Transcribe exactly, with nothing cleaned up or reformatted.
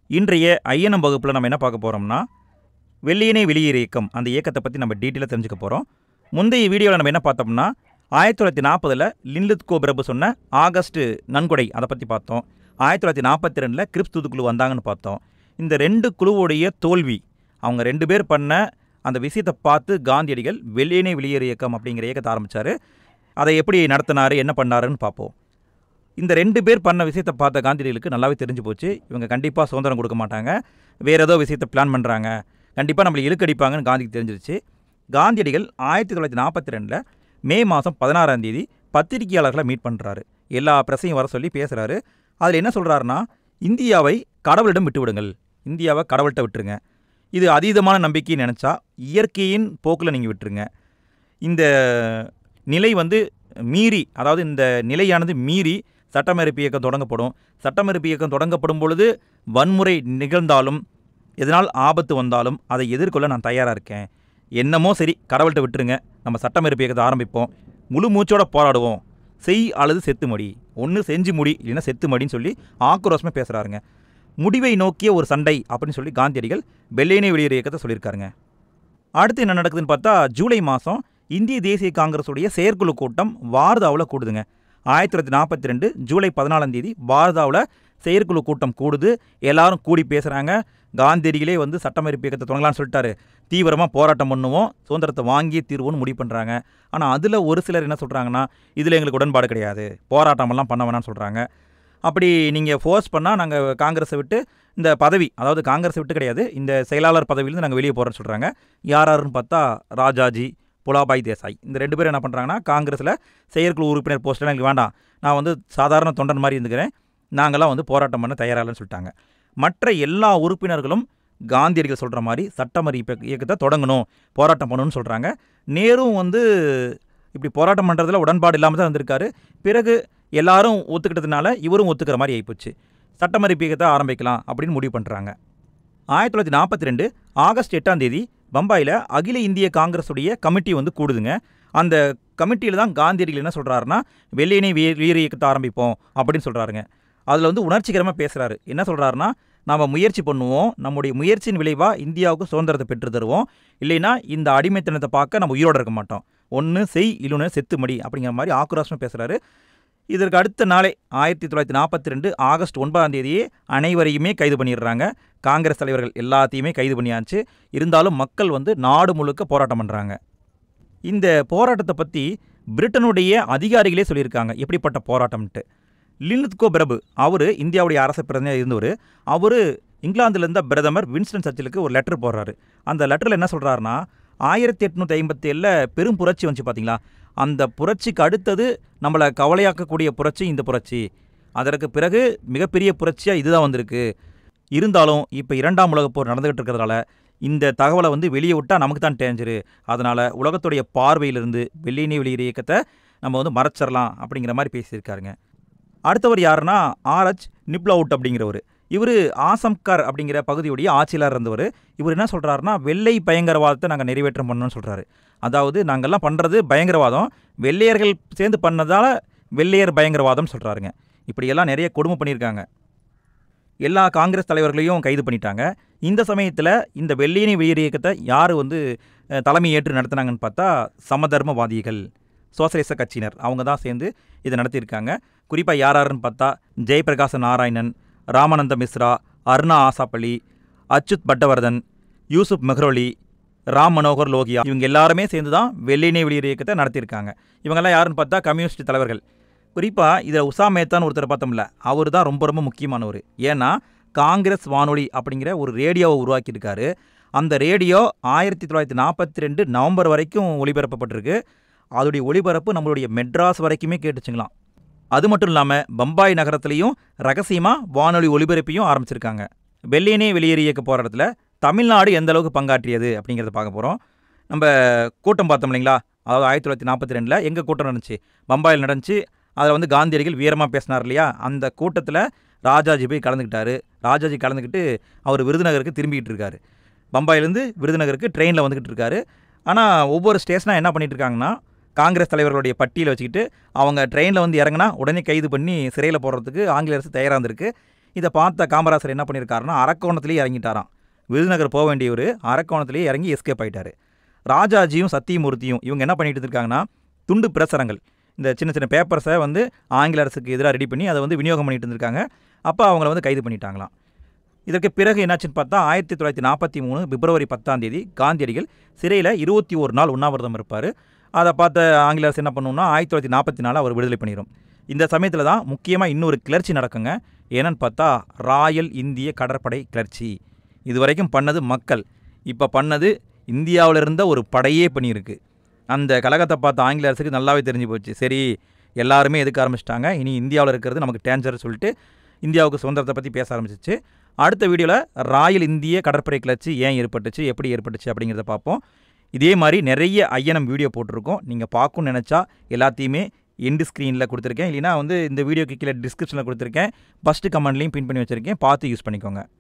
இன்றைய ஐஎன்எம் வகுப்பில் நம்ம என்ன பார்க்க போகிறோம்னா, வெள்ளையனே வெளியேறு இயக்கம் அந்த இயக்கத்தை பற்றி நம்ம டீட்டெயிலாக தெரிஞ்சுக்க போகிறோம். முந்தைய வீடியோவில் நம்ம என்ன பார்த்தோம்னா, ஆயிரத்தி தொள்ளாயிரத்தி நாற்பதில் லின்லித்கோ பிரபு சொன்ன ஆகஸ்ட் நன்கொடை அதை பற்றி பார்த்தோம். ஆயிரத்தி தொள்ளாயிரத்தி நாற்பத்தி ரெண்டில் கிரிப்ஸ் தூதுக்குழு வந்தாங்கன்னு பார்த்தோம். இந்த ரெண்டு குழுவுடைய தோல்வி, அவங்க ரெண்டு பேர் பண்ண அந்த விஷயத்தை பார்த்து காந்தியடிகள் வெள்ளையனே வெளியேறு இயக்கம் அப்படிங்கிற இயக்கத்தை ஆரம்பித்தார். அதை எப்படி நடத்தினார், என்ன பண்ணாருன்னு பார்ப்போம். இந்த ரெண்டு பேர் பண்ண விஷயத்தை பார்த்த காந்தியடிகளுக்கு நல்லாவே தெரிஞ்சு போச்சு, இவங்க கண்டிப்பாக சுதந்திரம் கொடுக்க மாட்டாங்க, வேறு ஏதோ விஷயத்தை பிளான் பண்ணுறாங்க, கண்டிப்பாக நம்மளை இழுக்கடிப்பாங்கன்னு காந்திக்கு தெரிஞ்சிருச்சு. காந்தியடிகள் ஆயிரத்தி தொள்ளாயிரத்தி நாற்பத்தி ரெண்டில் மே மாதம் பதினாறாம் தேதி பத்திரிகையாளர்களை மீட் பண்ணுறாரு. எல்லா பிரச்சனையும் வர சொல்லி பேசுகிறாரு. அதில் என்ன சொல்கிறாருன்னா, இந்தியாவை கடவுளிடம் விட்டு விடுங்கள், இந்தியாவை கடவுள்கிட்ட விட்டுருங்க, இது அதீதமான நம்பிக்கைன்னு நினச்சா இயற்கையின் போக்கில் நீங்கள் விட்டுருங்க, இந்த நிலை வந்து மீறி, அதாவது இந்த நிலையானது மீறி சட்டமறுப்பு இயக்கம் தொடங்கப்படும். சட்டமறுப்பு இயக்கம் தொடங்கப்படும் பொழுது வன்முறை நிகழ்ந்தாலும் எதனால் ஆபத்து வந்தாலும் அதை எதிர்கொள்ள நான் தயாராக இருக்கேன், என்னமோ சரி கடவுள்கிட்ட விட்டுருங்க, நம்ம சட்டமறுப்பு இயக்கத்தை ஆரம்பிப்போம், முழு மூச்சோட போராடுவோம், செய் அல்லது செத்து மடி, ஒன்று செஞ்சு முடி இல்லைன்னா செத்து மடின்னு சொல்லி ஆக்ரோஷமாக பேசுகிறாருங்க. முடிவை நோக்கிய ஒரு சண்டை அப்படின்னு சொல்லி காந்தியடிகள் வெள்ளையனே வெளியேறு இயக்கத்தை சொல்லியிருக்காருங்க. அடுத்து என்ன நடக்குதுன்னு பார்த்தா, ஜூலை மாதம் இந்திய தேசிய காங்கிரஸுடைய செயற்குழு கூட்டம் வார்தாவில் கூடுதுங்க. ஆயிரத்தி தொள்ளாயிரத்தி நாற்பத்தி ரெண்டு ஜூலை பதினாலாம் தேதி வார்தாவில் செயற்குழு கூட்டம் கூடுது. எல்லாரும் கூடி பேசுகிறாங்க. காந்தியடிகளே வந்து சட்டமறுப்பு இயக்கத்தை தொடங்கலான்னு சொல்லிட்டாரு, தீவிரமாக போராட்டம் பண்ணுவோம், சுதந்திரத்தை வாங்கி தீர்வோன்னு முடிவு பண்ணுறாங்க. ஆனால் அதில் ஒரு சிலர் என்ன சொல்கிறாங்கன்னா, இதில் எங்களுக்கு உடன்பாடு கிடையாது, போராட்டமெல்லாம் பண்ண வேணான்னு சொல்கிறாங்க. அப்படி நீங்கள் ஃபோர்ஸ் பண்ணால் நாங்கள் காங்கிரஸை விட்டு இந்த பதவி, அதாவது காங்கிரஸை விட்டு கிடையாது, இந்த செயலாளர் பதவியிலேருந்து நாங்கள் வெளியே போகிறோன்னு சொல்கிறாங்க. யார் யாருன்னு பார்த்தா, ராஜாஜி, புலாபாய் தேசாய், இந்த ரெண்டு பேரும் என்ன பண்ணுறாங்கன்னா, காங்கிரஸில் செயற்குழு உறுப்பினர் போஸ்ட்லாம் எனக்கு வேண்டாம், நான் வந்து சாதாரண தொண்டன் மாதிரி இருந்துக்கிறேன், நாங்களாம் வந்து போராட்டம் பண்ண தயாராகலன்னு சொல்லிட்டாங்க. மற்ற எல்லா உறுப்பினர்களும் காந்தியடிகள் சொல்கிற மாதிரி சட்டமறுப்பு இயக்கத்தை தொடங்கணும், போராட்டம் பண்ணணும்னு சொல்கிறாங்க. நேரும் வந்து இப்படி போராட்டம் பண்ணுறதுல உடன்பாடு இல்லாமல் தான் இருந்திருக்காரு. பிறகு எல்லாரும் ஒத்துக்கிட்டதுனால இவரும் ஒத்துக்கிற மாதிரி ஆகிப்போச்சு. சட்டமறுப்பு இயக்கத்தை ஆரம்பிக்கலாம் அப்படின்னு முடிவு பண்ணுறாங்க. ஆயிரத்தி தொள்ளாயிரத்தி நாற்பத்தி ரெண்டு ஆகஸ்ட் எட்டாம் தேதி பம்பாயில் அகில இந்திய காங்கிரஸுடைய கமிட்டி வந்து கூடுதுங்க. அந்த கமிட்டியில் தான் காந்தியடிகள் என்ன சொல்கிறாருன்னா, வெள்ளையனே வெளியேறு இயக்கத்தை ஆரம்பிப்போம் அப்படின்னு சொல்கிறாருங்க. அதில் வந்து உணர்ச்சிகரமாக பேசுகிறாரு. என்ன சொல்கிறாருன்னா, நாம் முயற்சி பண்ணுவோம், நம்முடைய முயற்சியின் விளைவாக இந்தியாவுக்கு சுதந்திரத்தை பெற்று தருவோம், இல்லைன்னா இந்த அடிமைத்தனத்தை பார்க்க நம்ம உயிரோடு இருக்க மாட்டோம், ஒன்று செய் இல்லைன்னு செத்து மடி அப்படிங்கிற மாதிரி ஆக்ரோஷமாக பேசுகிறாரு. இதற்கு அடுத்த நாளே ஆயிரத்தி தொள்ளாயிரத்தி நாற்பத்தி ரெண்டு ஆகஸ்ட் ஒன்பதாம் தேதியே அனைவரையுமே கைது பண்ணிடுறாங்க. காங்கிரஸ் தலைவர்கள் எல்லாத்தையுமே கைது பண்ணியாச்சு. இருந்தாலும் மக்கள் வந்து நாடு முழுக்க போராட்டம் பண்ணுறாங்க. இந்த போராட்டத்தை பற்றி பிரிட்டனுடைய அதிகாரிகளே சொல்லியிருக்காங்க, எப்படிப்பட்ட போராட்டம்ன்ட்டு. லின்லித்கோ பிரபு, அவர் இந்தியாவுடைய அரச பிரதிநிதியாக இருந்தவர். அவர் இங்கிலாந்தில் இருந்த பிரதமர் வின்ஸ்டன் சர்ச்சிலுக்கு ஒரு லெட்டர் போடுறாரு. அந்த லெட்டரில் என்ன சொல்கிறாருன்னா, ஆயிரத்தி எட்நூற்றி ஐம்பத்தி ஏழில் பெரும் புரட்சி வந்துச்சு பார்த்தீங்களா, அந்த புரட்சிக்கு அடுத்தது நம்மளை கவலையாக்கக்கூடிய புரட்சி இந்த புரட்சி, அதற்கு பிறகு மிகப்பெரிய புரட்சியாக இதுதான் வந்திருக்கு. இருந்தாலும் இப்போ இரண்டாம் உலகப் போர் நடந்துகிட்டு இருக்கிறதால இந்த தகவலை வந்து வெளியே விட்டால் நமக்கு தான் டேஞ்சரு, அதனால் உலகத்துடைய பார்வையிலிருந்து வெள்ளையனே வெளியேறு இயக்கத்தை நம்ம வந்து மறைச்சிடலாம் அப்படிங்கிற மாதிரி பேசியிருக்காருங்க. அடுத்தவர் யாருன்னா, ஆர்எச் நிப்லவுட் அப்படிங்கிறவர். இவர் ஆசம்கர் அப்படிங்கிற பகுதியுடைய ஆட்சியாளர் இருந்தவர். இவர் என்ன சொல்கிறாருன்னா, வெள்ளை பயங்கரவாதத்தை நாங்கள் நிறைவேற்றம் பண்ணணும்னு சொல்கிறாரு. அதாவது நாங்கள்லாம் பண்ணுறது பயங்கரவாதம், வெள்ளையர்கள் சேர்ந்து பண்ணதால் வெள்ளையர் பயங்கரவாதம் சொல்கிறாருங்க. இப்படியெல்லாம் நிறைய கொடுமை பண்ணியிருக்காங்க. எல்லா காங்கிரஸ் தலைவர்களையும் கைது பண்ணிட்டாங்க. இந்த சமயத்தில் இந்த வெள்ளையனே வெளியேறு இயக்கத்தை யார் வந்து தலைமை ஏற்று நடத்தினாங்கன்னு பார்த்தா, சமதர்மவாதிகள், சோசலிச கட்சியினர், அவங்க தான் சேர்ந்து இதை நடத்தியிருக்காங்க. குறிப்பாக யார் யாருன்னு பார்த்தா, ஜெயபிரகாச நாராயணன், ராமானந்த மிஸ்ரா, அருணா ஆசாப்பள்ளி, அச்சுத் பட்டவர்தன், யூசுப் மெஹ்ரோலி, ராம் மனோகர் லோகியா, இவங்க எல்லாருமே சேர்ந்து தான் வெள்ளையனே வெளியேறு இயக்கத்தை நடத்தியிருக்காங்க. இவங்கெல்லாம் யாருன்னு பார்த்தா கம்யூனிஸ்ட் தலைவர்கள். குறிப்பாக இதில் உஷா மேத்தான்னு ஒருத்தர் பார்த்தோம்ல, அவர் தான் ரொம்ப ரொம்ப முக்கியமானவர். ஏன்னா காங்கிரஸ் வானொலி அப்படிங்கிற ஒரு ரேடியோவை உருவாக்கியிருக்காரு. அந்த ரேடியோ ஆயிரத்தி தொள்ளாயிரத்தி நாற்பத்தி ரெண்டு நவம்பர் வரைக்கும் ஒளிபரப்பப்பட்டிருக்கு. அதோடைய ஒளிபரப்பு நம்மளுடைய மெட்ராஸ் வரைக்குமே கேட்டுச்சுங்களாம். அது மட்டும் இல்லாமல் பம்பாய் நகரத்துலேயும் ரகசியமாக வானொலி ஒளிபரப்பையும் ஆரம்பிச்சிருக்காங்க. வெள்ளையனே வெளியேறு இயக்க போராட்டத்தில் தமிழ்நாடு எந்த அளவுக்கு பங்காற்றியது அப்படிங்கிறத பார்க்க போகிறோம். நம்ம கூட்டம் பார்த்தோம் இல்லைங்களா, அதாவது ஆயிரத்தி தொள்ளாயிரத்தி நாற்பத்தி ரெண்டில் எங்கள் கூட்டம் நடந்துச்சு, பம்பாயில் நடந்துச்சு. அதில் வந்து காந்தியடிகள் வீரமாக பேசினார் இல்லையா, அந்த கூட்டத்தில் ராஜாஜி போய் கலந்துக்கிட்டார். ராஜாஜி கலந்துக்கிட்டு அவர் விருதுநகருக்கு திரும்பிக்கிட்டு இருக்காரு. பம்பாயிலேருந்து விருதுநகருக்கு ட்ரெயினில் வந்துக்கிட்டு இருக்காரு. ஆனால் ஒவ்வொரு ஸ்டேஷனாக என்ன பண்ணிகிட்டு இருக்காங்கன்னா, காங்கிரஸ் தலைவர்களுடைய பட்டியலை வச்சுக்கிட்டு அவங்க ட்ரெயினில் வந்து இறங்கினா உடனே கைது பண்ணி சிறையில் போடுறதுக்கு ஆங்கில அரசு தயாராக இருந்திருக்கு. இதை பார்த்த காமராசர் என்ன பண்ணியிருக்காருன்னா அரக்கோணத்துலேயே இறங்கிட்டாராம். விருதுநகர் போக வேண்டியவர் அரக்கோணத்துலேயே இறங்கி எஸ்கேப் ஆகிட்டார். ராஜாஜியும் சத்தியமூர்த்தியும் இவங்க என்ன பண்ணிட்டு இருக்காங்கன்னா துண்டு பிரசுரங்கள், இந்த சின்ன சின்ன பேப்பர்ஸை வந்து ஆங்கில அரசுக்கு எதிராக ரெடி பண்ணி அதை வந்து விநியோகம் பண்ணிட்டு இருந்திருக்காங்க. அப்போ அவங்கள வந்து கைது பண்ணிட்டாங்களாம். இதற்கு பிறகு என்னாச்சுன்னு பார்த்தா ஆயிரத்தி தொள்ளாயிரத்தி நாற்பத்தி மூணு பிப்ரவரி பத்தாம் தேதி காந்தியடிகள் சிறையில் இருபத்தி ஒரு நாள் உண்ணாவிரதம் இருப்பார். அதை பார்த்த ஆங்கில அரசு என்ன பண்ணுன்னா ஆயிரத்தி தொள்ளாயிரத்தி நாற்பத்தி நாலு அவர் விடுதலை பண்ணிடும். இந்த சமயத்தில் தான் முக்கியமாக இன்னொரு கிளர்ச்சி நடக்குங்க. என்னன்னு பார்த்தா ராயல் இந்திய கடற்படை கிளர்ச்சி. இது வரைக்கும் பண்ணது மக்கள், இப்போ பண்ணது இந்தியாவில் இருந்த ஒரு படையே பண்ணியிருக்கு. அந்த கழகத்தை பார்த்த ஆங்கில அரசுக்கு நல்லாவே தெரிஞ்சு போச்சு. சரி, எல்லாருமே எதுக்க ஆரம்பிச்சிட்டாங்க, இனி இந்தியாவில் இருக்கிறது நமக்கு டேஞ்சர் சொல்லிட்டு இந்தியாவுக்கு சுதந்திரத்தை பற்றி பேச ஆரம்பிச்சிச்சு. அடுத்த வீடியோவில் ராயல் இந்திய கடற்படை கிளர்ச்சி ஏன் ஏற்பட்டுச்சு, எப்படி ஏற்பட்டுச்சு அப்படிங்கிறத பார்ப்போம். இதே மாதிரி நிறைய ஐஎன்எம் வீடியோ போட்டிருக்கோம். நீங்கள் பார்க்கணும்னு நினச்சா எல்லாத்தையுமே எண்டு ஸ்க்ரீனில் கொடுத்துருக்கேன், இல்லைனா வந்து இந்த வீடியோக்கு கீழே டிஸ்கிரிப்ஷனில் கொடுத்துருக்கேன், ஃபஸ்ட்டு கமெண்ட்லேயும் பின் பண்ணி வச்சுருக்கேன், பார்த்து யூஸ் பண்ணிக்கோங்க.